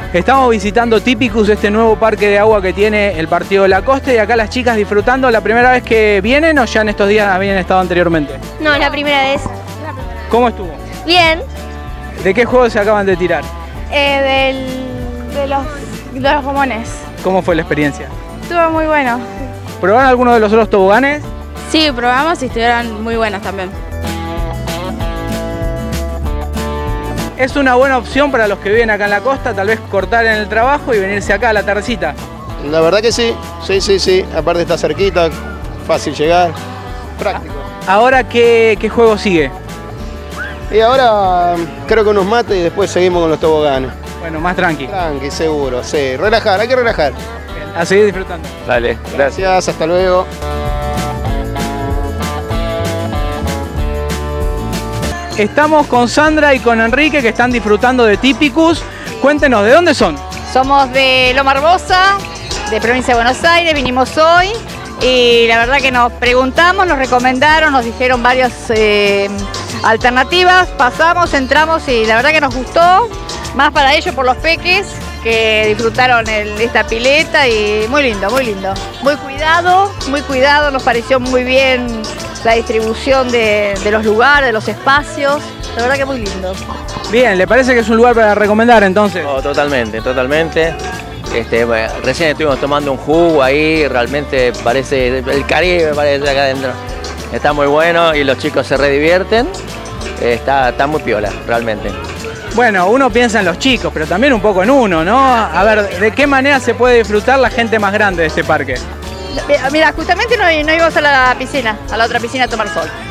Estamos visitando Típicus, este nuevo parque de agua que tiene el Partido de la Costa, y acá las chicas disfrutando. ¿La primera vez que vienen o ya en estos días habían estado anteriormente? No, la primera vez. ¿Cómo estuvo? Bien. ¿De qué juego se acaban de tirar? De los gomones. ¿Cómo fue la experiencia? Estuvo muy bueno. ¿Probaron alguno de los otros toboganes? Sí, probamos y estuvieron muy buenos también. Es una buena opción para los que viven acá en la costa, tal vez cortar en el trabajo y venirse acá a la tardecita. La verdad que sí, sí. Aparte está cerquita, fácil llegar, práctico. Ahora, ¿qué juego sigue? Y ahora creo que unos mates y después seguimos con los toboganes. Bueno, más tranqui. Tranqui, seguro, sí. Relajar, hay que relajar. A seguir disfrutando. Dale, gracias, hasta luego. Estamos con Sandra y con Enrique, que están disfrutando de Típicus. Cuéntenos, ¿de dónde son? Somos de Loma Hermosa, de provincia de Buenos Aires, vinimos hoy y la verdad que nos preguntamos, nos recomendaron, nos dijeron varias alternativas, pasamos, entramos y la verdad que nos gustó, más para ellos por los peques que disfrutaron esta pileta y muy lindo, muy lindo. Muy cuidado, nos pareció muy bien la distribución de los lugares, de los espacios, la verdad que muy lindo. Bien, ¿le parece que es un lugar para recomendar entonces? Oh, totalmente. Bueno, recién estuvimos tomando un jugo ahí, realmente parece el Caribe, parece acá adentro. Está muy bueno y los chicos se redivierten, está muy piola, realmente. Bueno, uno piensa en los chicos, pero también un poco en uno, ¿no? A ver, ¿de qué manera se puede disfrutar la gente más grande de este parque? Mira, justamente no íbamos a la piscina, a la otra piscina a tomar sol.